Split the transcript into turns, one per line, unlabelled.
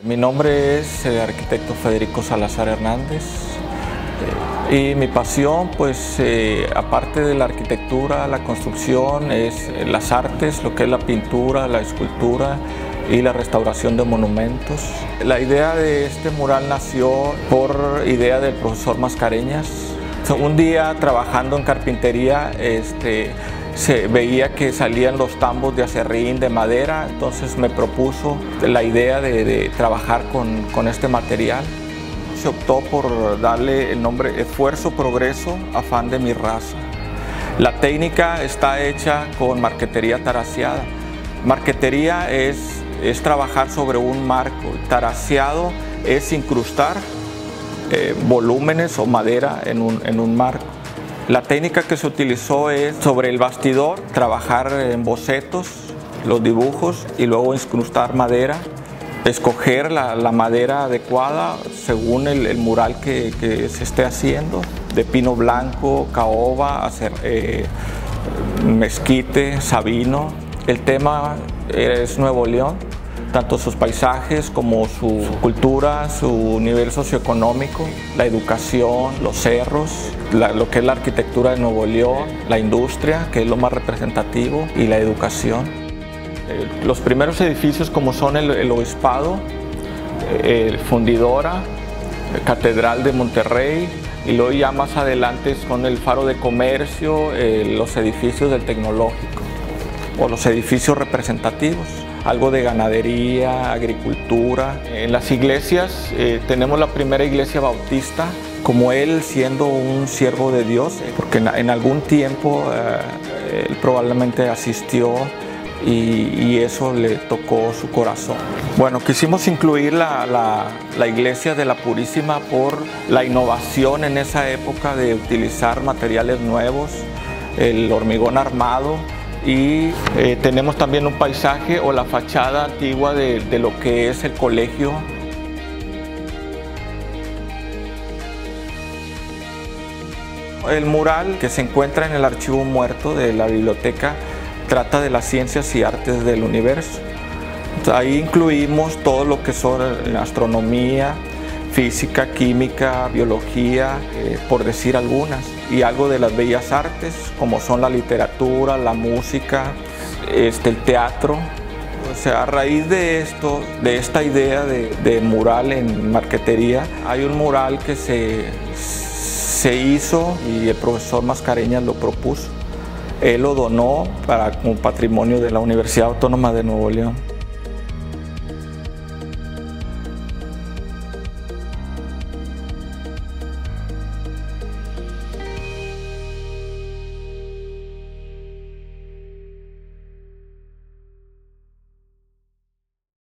Mi nombre es el arquitecto Federico Salazar Hernández y mi pasión, pues aparte de la arquitectura, la construcción, es las artes, lo que es la pintura, la escultura y la restauración de monumentos. La idea de este mural nació por idea del profesor Mascareñas. Un día trabajando en carpintería, se veía que salían los tambos de acerrín, de madera, entonces me propuso la idea de trabajar con este material. Se optó por darle el nombre Esfuerzo, Progreso, Afán de mi Raza. La técnica está hecha con marquetería taraseada. Marquetería es trabajar sobre un marco, taraseado es incrustar volúmenes o madera en un marco. La técnica que se utilizó es sobre el bastidor, trabajar en bocetos, los dibujos y luego incrustar madera, escoger la madera adecuada según el mural que se esté haciendo, de pino blanco, caoba, mezquite, sabino. El tema es Nuevo León, tanto sus paisajes como su cultura, su nivel socioeconómico, la educación, los cerros, lo que es la arquitectura de Nuevo León, la industria, que es lo más representativo, y la educación. Los primeros edificios como son el Obispado, Fundidora, Catedral de Monterrey, y luego ya más adelante son el Faro de Comercio, los edificios del Tecnológico o los edificios representativos. Algo de ganadería, agricultura. En las iglesias tenemos la primera iglesia bautista, como él siendo un siervo de Dios, porque en algún tiempo él probablemente asistió y eso le tocó su corazón. Bueno, quisimos incluir la iglesia de la Purísima por la innovación en esa época de utilizar materiales nuevos, el hormigón armado. Y tenemos también un paisaje o la fachada antigua de lo que es el colegio. El mural que se encuentra en el archivo muerto de la biblioteca trata de las ciencias y artes del universo. Ahí incluimos todo lo que son astronomía, física, química, biología, por decir algunas, y algo de las bellas artes, como son la literatura, la música, el teatro. O sea, a raíz de esto, de esta idea de mural en marquetería, hay un mural que se hizo y el profesor Mascareñas lo propuso. Él lo donó como patrimonio de la Universidad Autónoma de Nuevo León.